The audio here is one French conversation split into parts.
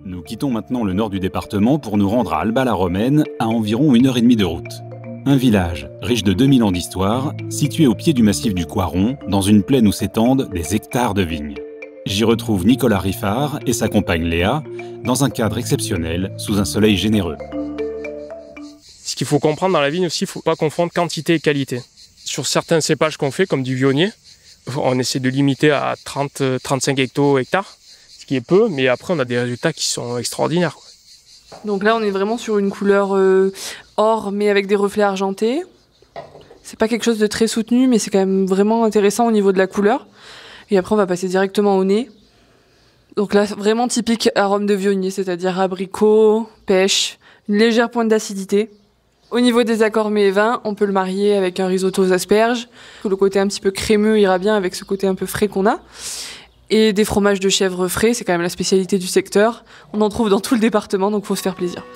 Nous quittons maintenant le nord du département pour nous rendre à Alba-la-Romaine, à environ 1h30 de route. Un village riche de 2000 ans d'histoire, situé au pied du massif du Coiron, dans une plaine où s'étendent des hectares de vignes. J'y retrouve Nicolas Riffard et sa compagne Léa, dans un cadre exceptionnel, sous un soleil généreux. Ce qu'il faut comprendre dans la vigne aussi, il ne faut pas confondre quantité et qualité. Sur certains cépages qu'on fait, comme du Viognier, on essaie de limiter à 30-35 hectares, ce qui est peu, mais après on a des résultats qui sont extraordinaires. Donc là on est vraiment sur une couleur or, mais avec des reflets argentés. C'est pas quelque chose de très soutenu, mais c'est quand même vraiment intéressant au niveau de la couleur. Et après on va passer directement au nez. Donc là vraiment typique arôme de Viognier, c'est-à-dire abricot, pêche, une légère pointe d'acidité. Au niveau des accords mets et vins, on peut le marier avec un risotto aux asperges. Le côté un petit peu crémeux ira bien avec ce côté un peu frais qu'on a. Et des fromages de chèvre frais, c'est quand même la spécialité du secteur. On en trouve dans tout le département, donc il faut se faire plaisir.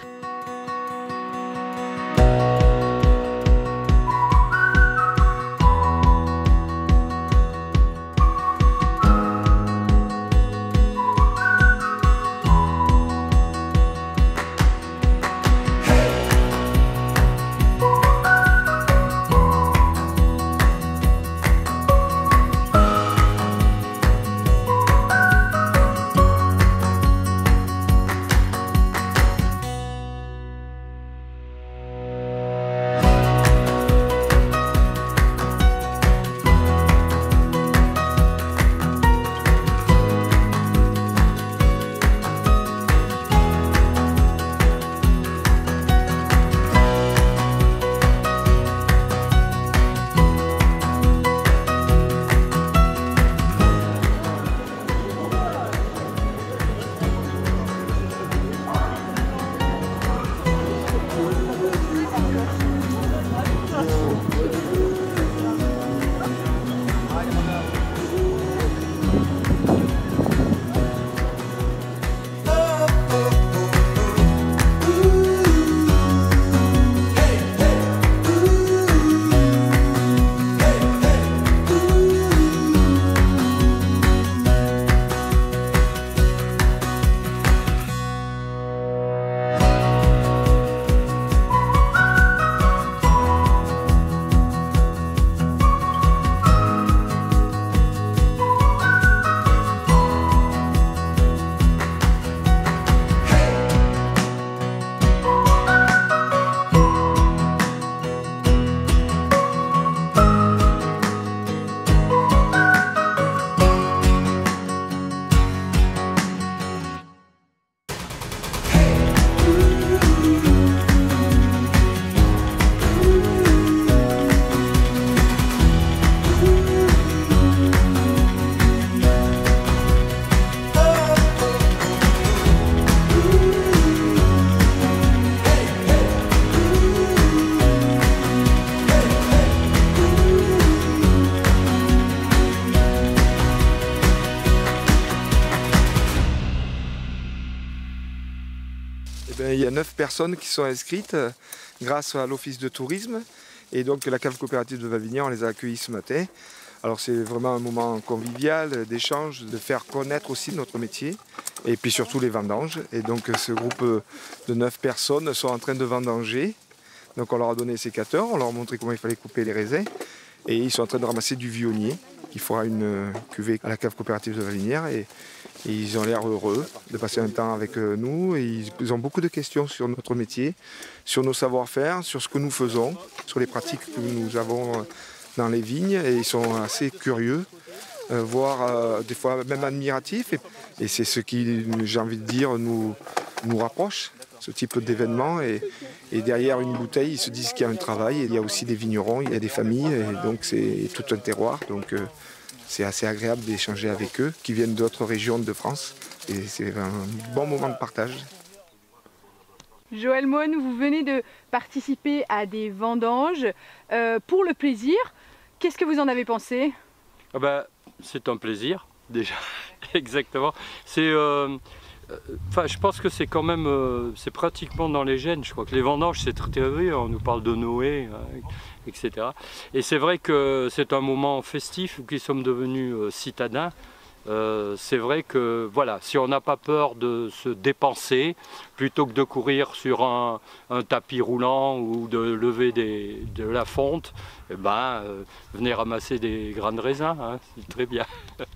Il y a 9 personnes qui sont inscrites grâce à l'office de tourisme et donc la cave coopérative de Valvinière, on les a accueillis ce matin. Alors c'est vraiment un moment convivial, d'échange, de faire connaître aussi notre métier et puis surtout les vendanges. Et donc ce groupe de 9 personnes sont en train de vendanger. Donc on leur a donné les sécateurs, on leur a montré comment il fallait couper les raisins et ils sont en train de ramasser du Viognier qui fera une cuvée à la cave coopérative de Valvinière et ils ont l'air heureux de passer un temps avec nous et ils ont beaucoup de questions sur notre métier, sur nos savoir-faire, sur ce que nous faisons, sur les pratiques que nous avons dans les vignes et ils sont assez curieux, voire des fois même admiratifs et c'est ce qui, j'ai envie de dire, nous rapproche, ce type d'événement et derrière une bouteille ils se disent qu'il y a un travail et il y a aussi des vignerons, il y a des familles et donc c'est tout un terroir. Donc, c'est assez agréable d'échanger avec eux, qui viennent d'autres régions de France. Et c'est un bon moment de partage. Joël Mohn, vous venez de participer à des vendanges pour le plaisir. Qu'est-ce que vous en avez pensé? C'est un plaisir, déjà, exactement. Je pense que c'est quand même, c'est pratiquement dans les gènes. Je crois que les vendanges, c'est très théorie, on nous parle de Noé, etc. Et c'est vrai que c'est un moment festif où nous sommes devenus citadins. c'est vrai que voilà, si on n'a pas peur de se dépenser, plutôt que de courir sur un tapis roulant ou de lever de la fonte, eh ben, venez ramasser des grains de raisin, hein, c'est très bien.